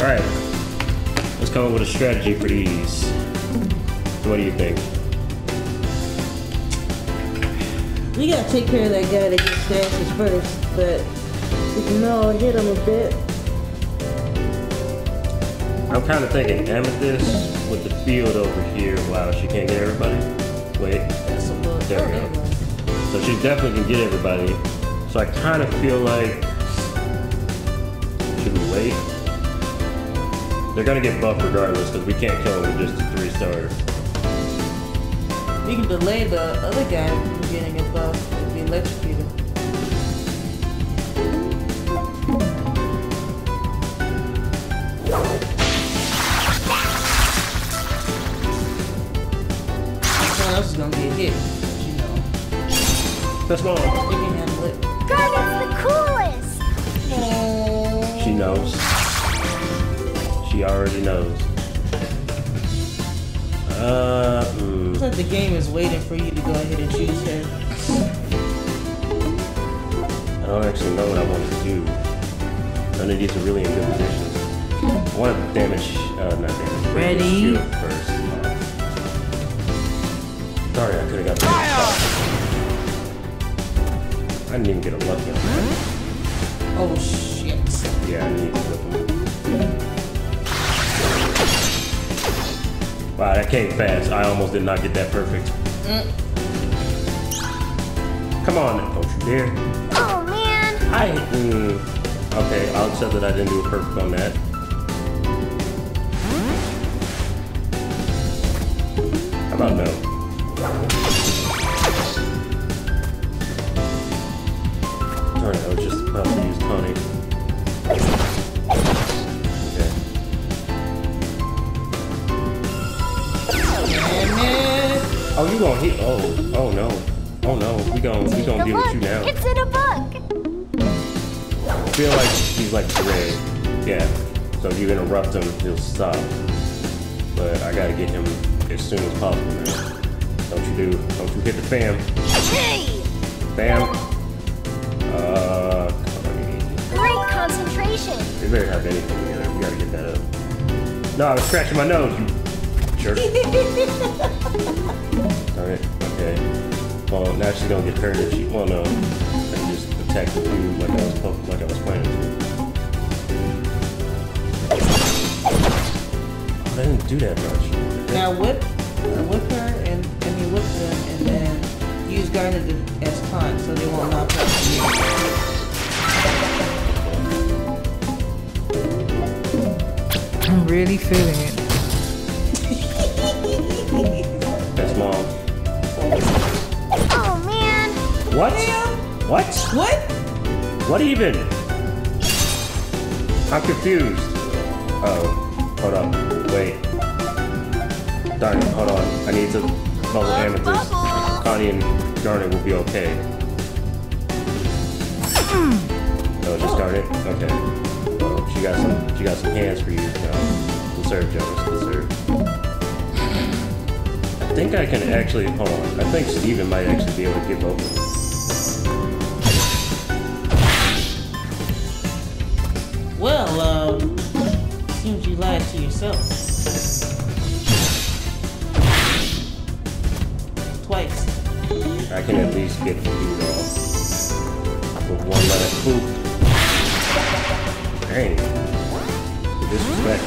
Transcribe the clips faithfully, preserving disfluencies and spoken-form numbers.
Alright. Let's come up with a strategy for these. So what do you think? We gotta take care of that guy that gets stashes first, but we can all hit him a bit. I'm kind of thinking Amethyst with the field over here. Wow, she can't get everybody. Wait. That's a little, there we go. So she definitely can get everybody. So I kind of feel like, should we wait? They're gonna get buffed regardless because we can't kill them with just a three star. We can delay the other guy from getting a buff if we electrocute him. Someone else is gonna get hit, but you know. That's wrong. We can handle it. Garnet's the coolest! She knows. She already knows. Uh, mm. Looks like the game is waiting for you to go ahead and choose her. I don't actually know what I want to do. None of these are really in good positions. I want to damage, uh, not damage. Ready? Shield first. Sorry, I could have got the I didn't even get a lucky on that. Oh shit. Yeah, I need to flip him. Wow, that came fast. I almost did not get that perfect. Mm. Come on, don't you dare. Oh man! I mm, okay, I'll accept that I didn't do a perfect on that. How about no? Darn it, I was just about to use Connie. Okay. Oh, you gonna hit? Oh, oh no, oh no, we gonna we gonna deal with you now. It's in a book! I feel like he's like red. Yeah. So if you interrupt him, he'll stop. But I gotta get him as soon as possible now. Don't you do? Don't you hit the fam? Hey! Fam. Uh. Great concentration! They better have anything together. We gotta get that up. No, I was scratching my nose. You jerk. Alright. Okay. Well, now she's gonna get hurt if she. Well, no. I can just attack the dude like I was like I was planning to. I didn't do that much. Now whip, uh, whip her, and I mean whip them, and then use Garnet as taunt so they won't knock out you. I'm really feeling it. That's mom. Oh man! What? Damn. What? What? What even? I'm confused. Oh, hold up. Wait. Darn it, hold on. I need to bubble Amethyst. Connie and Garnet will be okay. Oh, just Garnet? Okay. Well, she got some she got some hands for you. No. Conserve, Jonas, conserve. I think I can actually hold on. I think Steven might actually be able to get both of them. Well, um, seems you lied to yourself. Twice. I can at least get the dude off with one letter poop. Dang. Disrespect.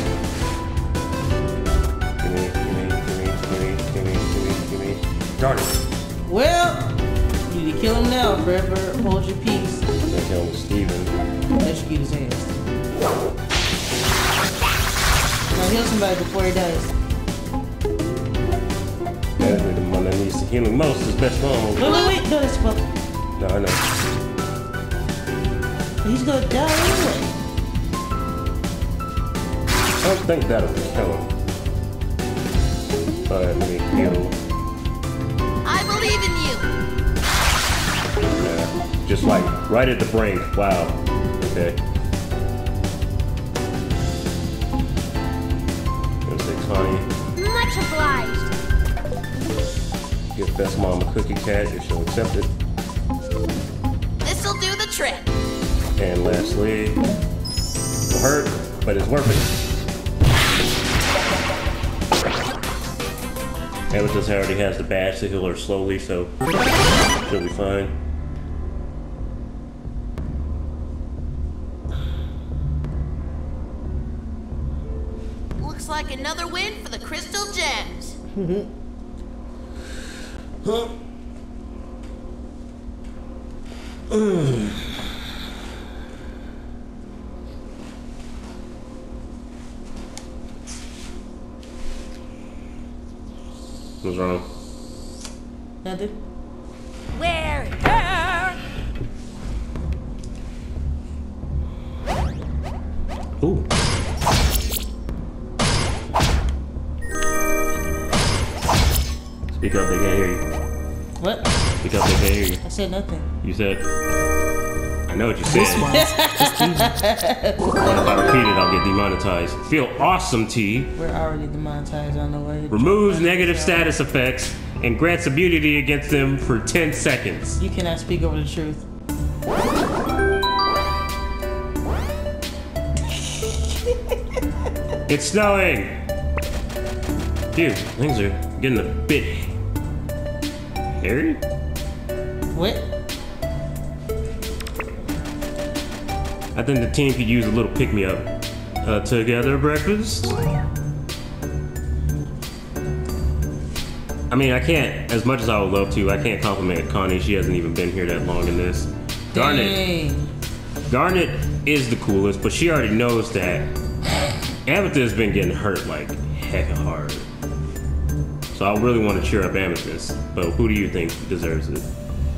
Gimme, gimme, gimme, gimme, gimme, gimme, gimme. Darn it. Well, you need to kill him now, forever hold your peace. I'm gonna kill him with Steven. Electrocute his hands. Now heal somebody before he dies. Definitely the one that needs the healing most is best mom. Wait, wait, wait! No, that's well. No, I know. He's gonna die anyway. I don't think that'll kill him. But let me heal. I believe in you! Yeah. Just like right at the brink. Wow. Okay. Gonna say Connie. Much obliged! Give best mom a cookie cat if she'll accept it. This'll do the trick! And lastly, it'll hurt, but it's worth it. Amethyst already has the badge to heal her slowly, so she'll be fine. Looks like another win for the Crystal Gems. Huh? Mm. What's wrong? Nothing. We're here. Ooh. Speak up, they can't hear you. What? Speak up, they can't hear you. I said nothing. You said. I know what you said. This one's just easy. If I repeat it, I'll get demonetized. Feel awesome, T. We're already demonetized on the way. Removes negative status effects and grants immunity against them for ten seconds. You cannot speak over the truth. It's snowing! Phew, things are getting a bit hairy. What? I think the team could use a little pick-me-up. Uh, together breakfast? I mean, I can't, as much as I would love to, I can't compliment Connie. She hasn't even been here that long in this. Garnet. Dang. Garnet is the coolest, but she already knows that Amethyst has been getting hurt like hecka hard. So I really want to cheer up Amethyst, but who do you think deserves it?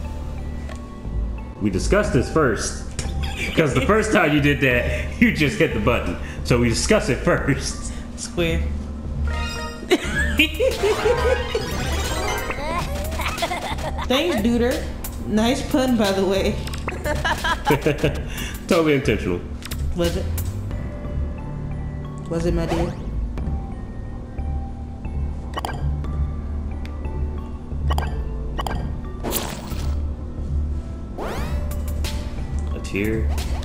We discussed this first, because the first time you did that, you just hit the button. So we discuss it first. Square. Thanks, Duder. Nice pun, by the way. Totally intentional. Was it? Was it, my dear? A tear.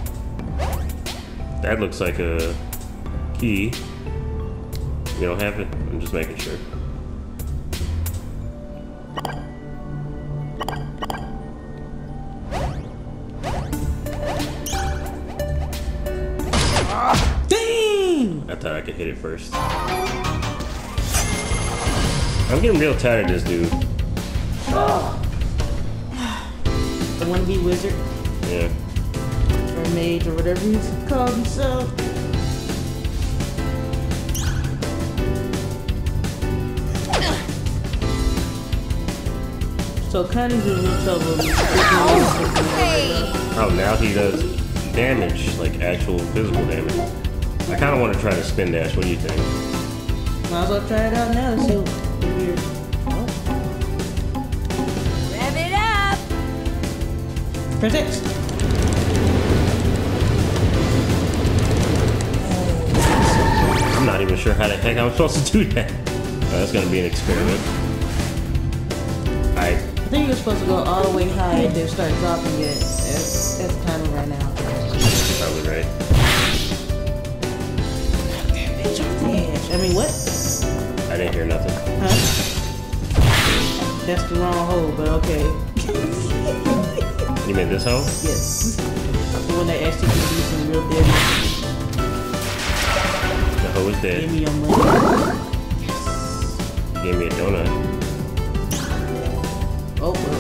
That looks like a key. You don't have it? I'm just making sure. Dang! I thought I could hit it first. I'm getting real tired of this dude. The wannabe wizard Yeah. or mage or whatever he's called himself. So Connie's in real trouble. Hey. Oh, now he does damage, like actual physical damage. I kind of want to try to spin dash. What do you think? Might as well try it out now to see if you're. Oh. Rev it up. Press X. I'm not even sure how the heck I'm supposed to do that. Oh, that's gonna be an experiment. I I think you're supposed to go all the way high and then start dropping it. That's, that's the timer right now. probably right. I mean, what? I didn't hear nothing. Huh? That's the wrong hole, but okay. You mean this hole? Yes. The one that actually can do some real damage. The hole is Give dead. me your money. Give me a donut. Oh, well.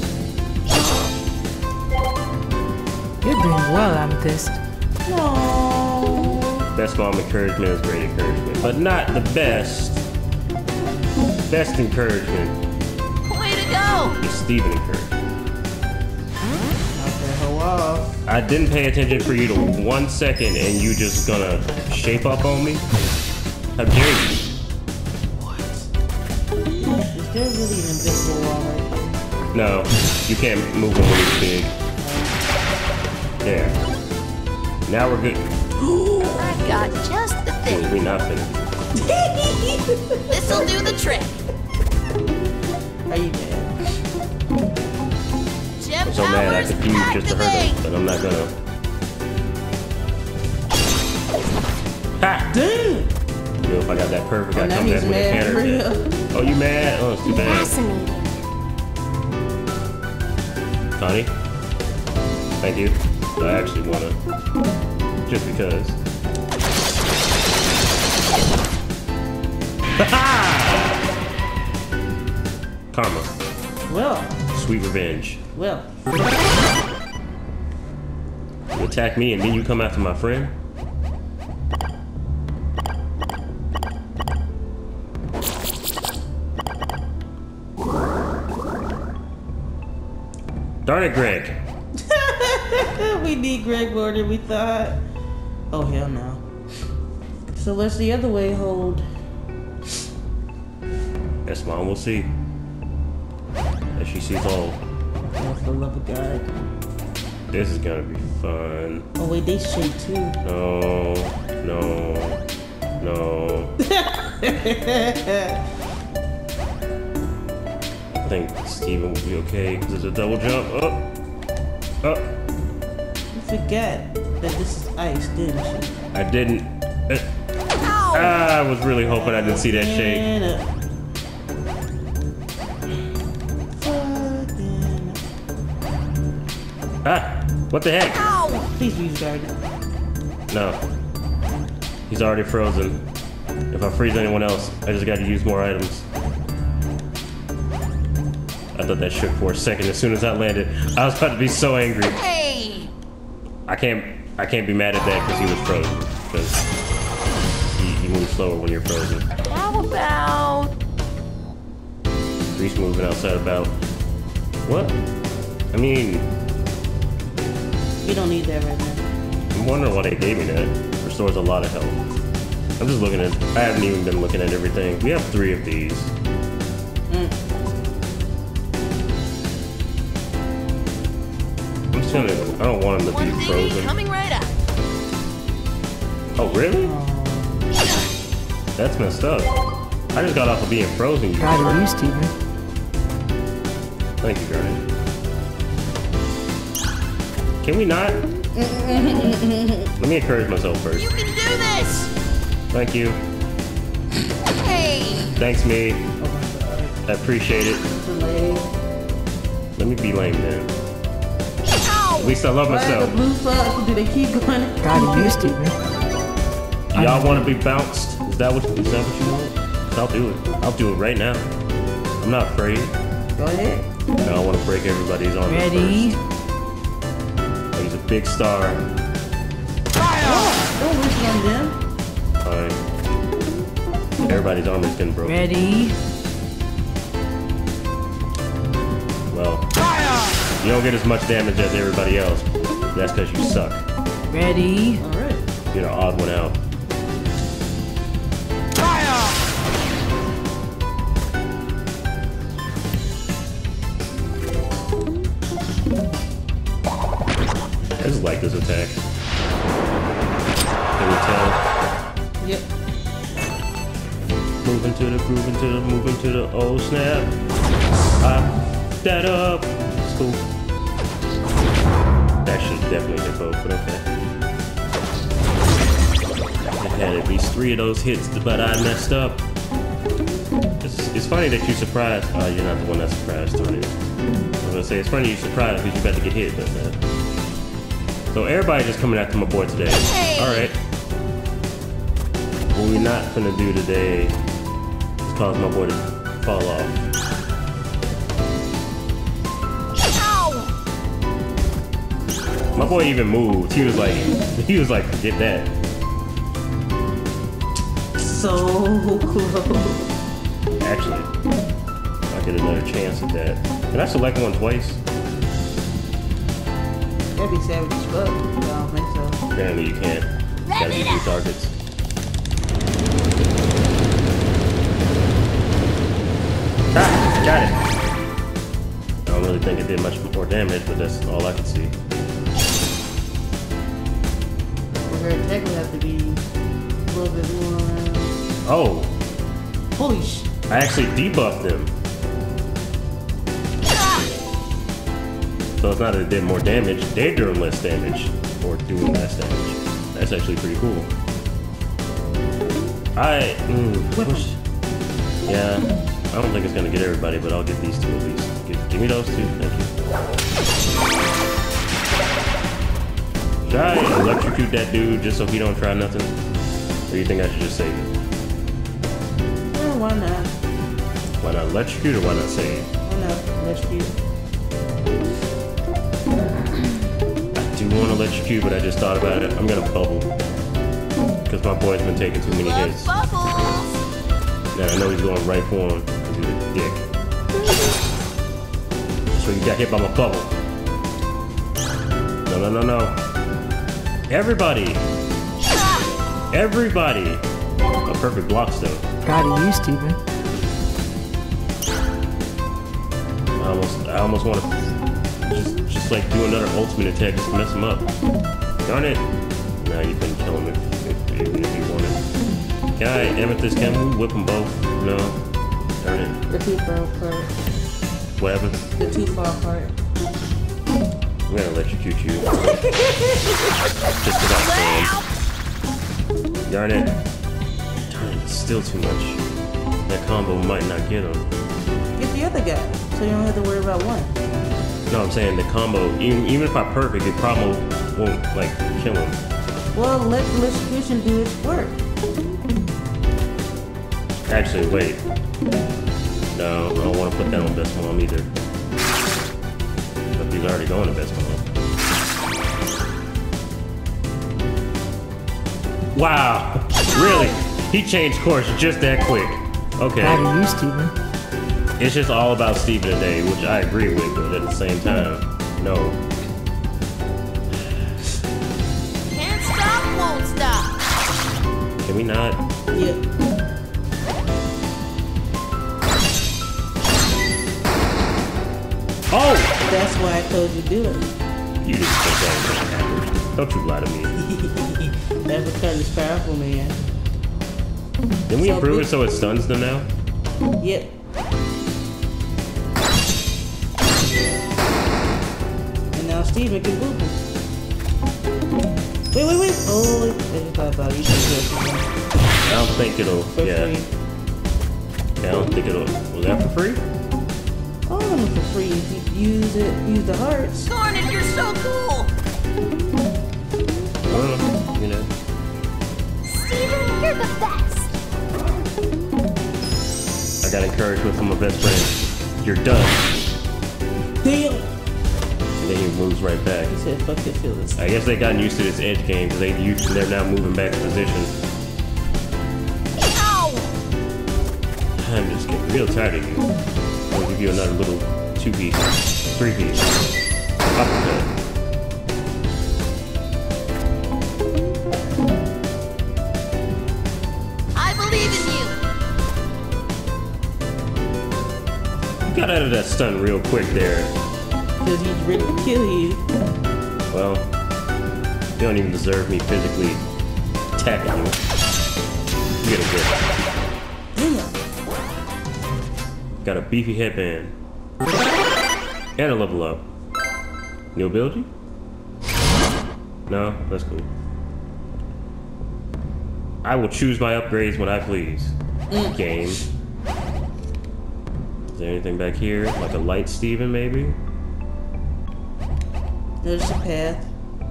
You're doing well, Amethyst. No. Best mom encouragement is great encouragement, but not the best. Best encouragement Way to go. is Steven encouragement. Knock that hoe off. I didn't pay attention for you to one second and you just gonna shape up on me? How dare you? Is there really an invisible wall right there? No, you can't move him when he's big. There. Now we're good. I got just the thing. We not finished. This'll do the trick. Are you mad? Gem I'm so mad I powers could use just to hurt him, activate. but I'm not gonna. Ha! Damn! You know, if I got that perfect, Oh, I now come he's back with a mad for counter. real. Oh, you mad? Oh, it's too bad. Fascinating. Connie, thank you. I actually wanna, just because. Karma. Well, Sweet revenge. well. You attack me and then you come after my friend? Darn it, Greg. We need Greg more than we thought. Oh, hell no. So what's the other way hold? Yes, Mom, we'll see. As she sees all. Oh, for the love of God. This is gonna be fun. Oh, wait, they shake too. No, no, no. I think Steven will be okay because it's a double jump. Up, up. You forget that this is ice, didn't you? I didn't. Uh, ah, I was really hoping I didn't see that shake. And up. Fucking Ah, what the heck? Ow! Please use guard. No. He's already frozen. If I freeze anyone else, I just gotta use more items. I thought that shook for a second as soon as I landed. I was about to be so angry. Hey! I can't I can't be mad at that because he was frozen. Because he, he moves slower when you're frozen. How about... Reese moving outside about. What? I mean, We don't need that right now. I'm wondering why they gave me that. Restores a lot of health. I'm just looking at, I haven't even been looking at everything. We have three of these. Mm. I'm just gonna, I don't want him to One be thingy frozen. coming right up. Oh, really? That's messed up. I just got off of being frozen. You Proud of jerk. you, Steven. Thank you, Gurney. Can we not? Let me encourage myself first. You can do this! Thank you. Hey! Thanks, me. Oh my God. I appreciate it. Delay. Let me be lame then. Ow! At least I love Why the myself. blue fuck? Do they keep going? Proud of you, Steven. Y'all want to be bounced? Is that what? Is that what you want? 'Cause I'll do it. I'll do it right now. I'm not afraid. Go ahead. I don't want to break everybody's arm. Ready? He's a big star. Oh, don't wish on them. Fine. Everybody's arm is getting broken. Ready? Well, you don't get as much damage as everybody else. That's because you suck. Ready? All right. You're the odd one out. I just like this attack. Can we tell? Yep. Moving to the, moving to the, moving to the, oh snap. Pop that up. It's cool. That should definitely hit both, but okay. I had at least three of those hits, but I messed up. It's, it's funny that you're surprised. Oh, you're not the one that's surprised, Tony. I was gonna say, it's funny you're surprised because you're about to get hit, but uh, so everybody just coming after my boy today. Hey. Alright. What we're not gonna do today is cause my boy to fall off. Ow! My boy even moved. He was like, he was like, forget that. So close. Actually, I get another chance at that. Can I select one twice? That'd be savage as fuck. I don't think so. Apparently you can't. Gotta be two targets. Ah, got it. I don't really think it did much more damage, but that's all I can see. Her attack would have to be a little bit more. Oh, Holy sh! I actually debuffed them. So it's not that it did more damage, they're doing less damage, or doing less damage. That's actually pretty cool. I, mm, Whip 'em. wish- yeah, I don't think it's gonna get everybody, but I'll get these two at least. Give, give me those two, thank you. Should I electrocute that dude just so he don't try nothing? Or do you think I should just save it? Well, why not? Why not electrocute or why not save? Why not electrocute? I do want to electrocute, but I just thought about it. I'm gonna bubble. Because my boy's been taking too many Love hits. bubbles. Now I know he's going right for him because he's a dick. So you got hit by my bubble. No, no, no, no. Everybody! Everybody! A perfect block still. Proud of you, Steven. I almost, I almost want to just, just like do another ultimate attack just to mess him up. Darn it! Nah, you couldn't kill him if, if, even if you wanted. Can I amethyst? Can we whip them both? No. Darn it. The too far apart. What happens? The too far apart. I'm gonna electrocute you. Just because I can. Darn it. Darn it, it's still too much. That combo might not get him. Get the other guy, so you don't have to worry about one. No, I'm saying the combo, even, even if I'm perfect, it probably won't, like, kill him. Well, let the electrocution do its work. Actually, wait. No, I don't want to put that on best mom either. But he's already going to best mom. Wow! Really? He changed course just that quick. Okay. Proud of you, Steven. It's just all about Steven today, which I agree with, but at the same time, no. Can't stop, won't stop. Can we not? Yep. Oh! That's why I told you to do it. You didn't think that was gonna happen. Don't you lie to me. That because it's powerful, man. Didn't we So improve big- it so it stuns them now? Yep. And now Steven can move him. Wait, wait, wait. Oh, wait. I just thought about it. You can do it for I don't think it'll. free. Yeah. yeah, I don't think it'll. Was that for free? All of them for free. If you use it, use the hearts. Garnet, you're so cool. I don't know. You know. Steven, you're the best. I got encouraged with from my best friend. You're done. Damn. And then he moves right back. He said, fuck your feelings. I guess they gotten used to this edge game because they used they're now moving back to position. Ow! I'm just getting real tired of you. I'll give you another little two piece, three piece. Uppercut. I believe in you. You got out of that stun real quick there. Because he's ready to kill you. Well, you don't even deserve me physically attacking you. You get a good. Damn. Got a beefy headband. And a level up. New ability? No, that's cool. I will choose my upgrades when I please. Mm. Game. Is there anything back here? Like a light Steven, maybe? There's a path.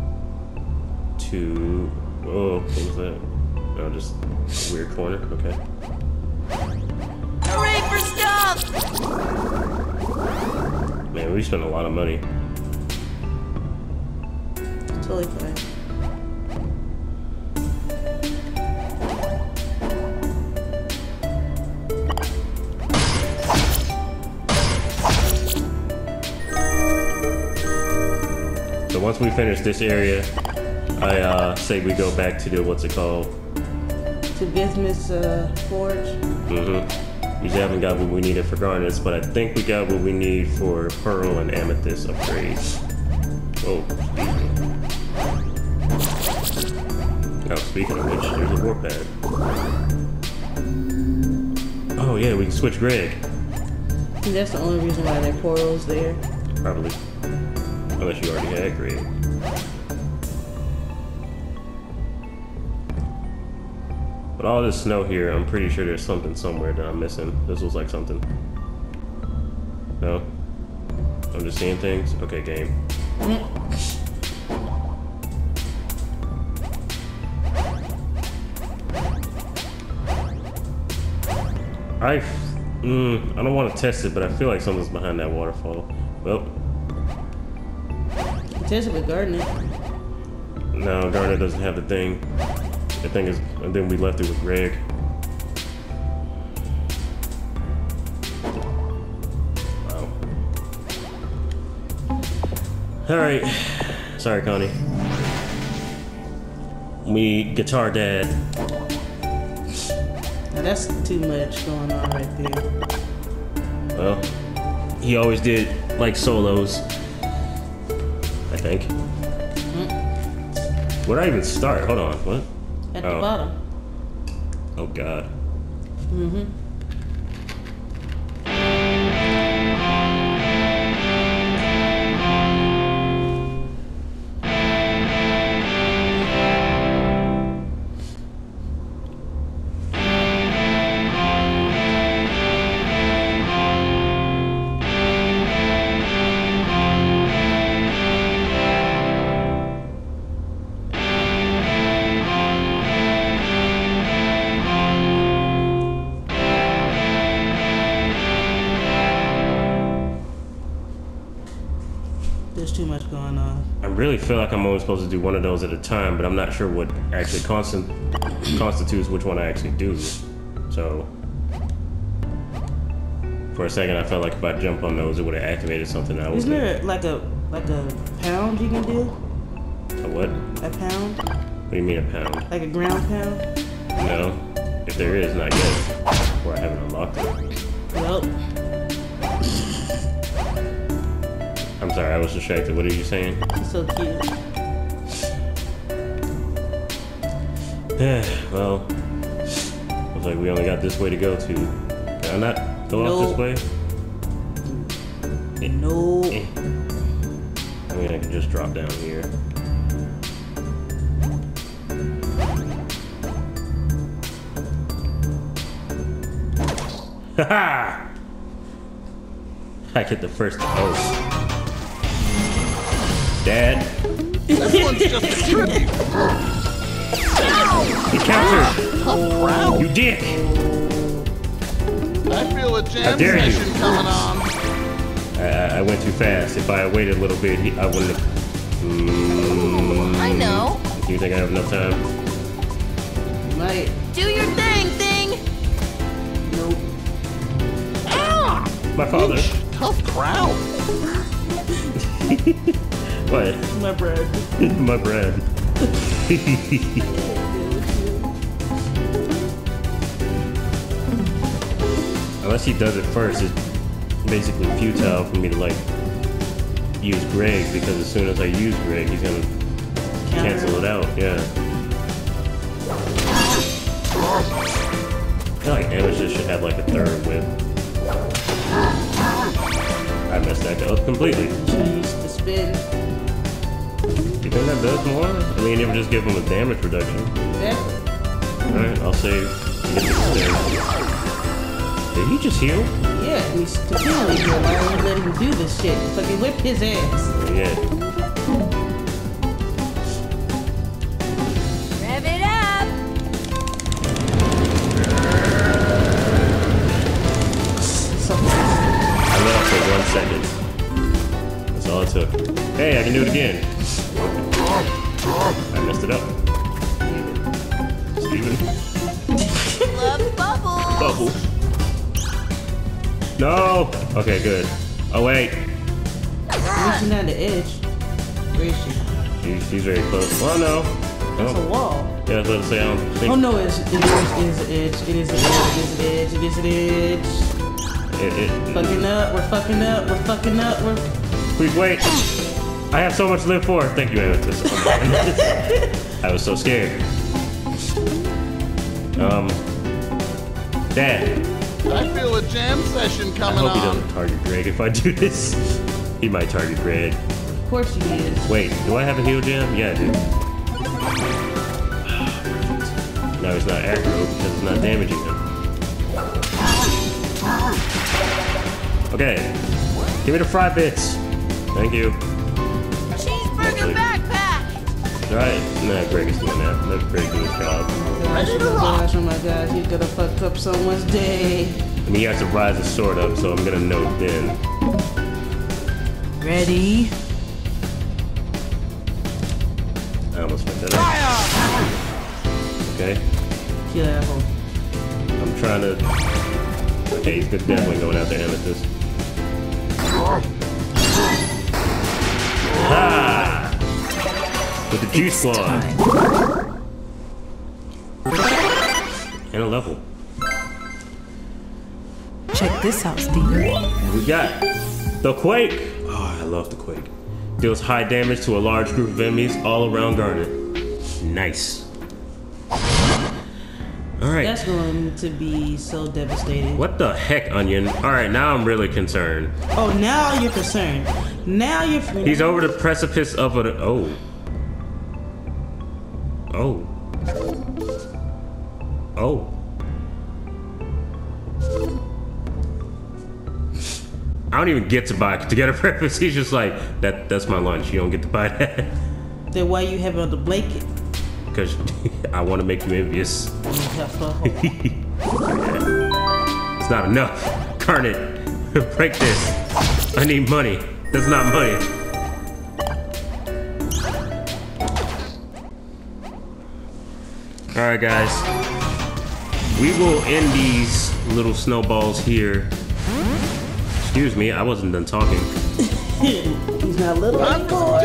To... Oh, what was that? No, just a weird corner. Okay. Hooray for stuff! Man, we spent a lot of money. Totally fine. So once we finish this area, I uh, say we go back to the, what's it called? To Bismuth's uh, Forge. Mm-hmm. We haven't got what we needed for garnets, but I think we got what we need for pearl and amethyst upgrades. Oh, excuse me. Now, speaking of which, there's a warpad. Oh yeah, we can switch Greg. And that's the only reason why that portal's there. Probably. Unless you already had Greg. But all this snow here, I'm pretty sure there's something somewhere that I'm missing. This looks like something. No? I'm just seeing things? Okay, game. I, mm, I don't want to test it, but I feel like something's behind that waterfall. Well. Test it with Gardner. No, Gardner doesn't have the thing. The thing is, and then we left it with Greg. Wow. Alright. Sorry, Connie. Me, Guitar Dad. Now that's too much going on right there. Well, he always did like solos. I think. Mm. Where'd I even start? Hold on, what? At oh. the bottom. Oh God. Mm-hmm. There's too much going on. I really feel like I'm only supposed to do one of those at a time, but I'm not sure what actually constant constitutes which one I actually do. So, for a second, I felt like if I jump on those, it would have activated something. I was. Isn't there like a like a pound you can do? A what? A pound? What do you mean a pound? Like a ground pound? No. If there is, not yet. Or I haven't unlocked it. Well. I'm sorry, I was distracted. What are you saying? It's so cute. Yeah, well, looks like we only got this way to go to. Can I not go Nope. off this way? Eh, No. eh. I mean, I can just drop down here. Haha! I get the first. Oh. Dad. This one's just a tribute. He countered. Tough crowd. You dick. I feel a How jam dare you. session coming on. I, I went too fast. If I had waited a little bit, he, I wouldn't have. Mm, I know. Do you think I have enough time? Might. Do your thing, thing. Nope. Ah! My father. Tough crowd. What? My bread. My bread. Unless he does it first, it's basically futile for me to like use Greg, because as soon as I use Greg, he's gonna cancel it out. Yeah. I feel like Amethyst should have like a third whip. I messed that up completely. Should use the spin. You think that does more? I mean, it would just give him a damage reduction. Exactly. Alright, I'll save. Get the spin. Did he just heal? Yeah, he's continually here. Why don't you let him do this shit? Fucking whip his ass. Yeah. Rev it up. I let off for one second. That's all it took. Hey, I can do it again. I messed it up. Steven. Love bubbles. Bubble. No! Okay, good. Oh, wait. Reaching down the edge. Where is she? She, she's very close. Well, no. That's a Oh. wall. Yeah, I was about to say, I don't think... Oh no, it's, it is, it is an edge. It is an edge. It is an edge. It is an edge. It, it, Fucking up. We're fucking up. We're fucking up. We're. Please wait. I have so much to live for. Thank you, Amethyst. I was so scared. Um... Dad. I feel a jam session I coming hope he on. doesn't target Greg if I do this. He might target Greg. Of course he is. Wait, do I have a heal gem? Yeah, I do. Now he's not aggro because it's not damaging him. Okay. Give me the fry bits. Thank you. Cheeseburger backpack! Alright. Nah, Greg is doing that. Let Greg do his job. Oh my gosh, oh my gosh, oh my gosh, he's gonna fuck up someone's day. I mean, he has to rise his sword up, so I'm gonna know then. Ready? I almost fucked that up. Okay. Kill that hole. I'm trying to... Okay, he's good, definitely going after Amethyst. Ha! With the juice squad. And a level. Check this out, Steven. And we got the Quake. Oh, I love the Quake. Deals high damage to a large group of enemies all around Garnet. Nice. Alright. That's going to be so devastating. What the heck, Onion? Alright, now I'm really concerned. Oh, now you're concerned. Now you're... He's over the precipice of a... Oh. Oh. Oh. I don't even get to buy to get a breakfast. He's just like, that. That's my lunch. You don't get to buy that. Then why you have it on the blanket? Because I want to make you envious. It's not enough. Garnet, break this. I need money. That's not money. Alright guys, we will end these little snowballs here. Excuse me, I wasn't done talking. He's not little anymore.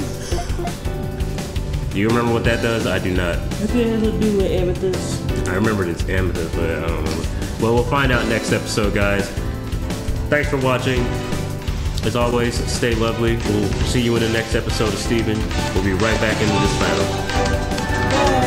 Do you remember what that does? I do not. What does it do with Amethyst? I remembered it's Amethyst, but I don't remember. Well, we'll find out next episode, guys. Thanks for watching. As always, stay lovely. We'll see you in the next episode of Steven. We'll be right back into this battle.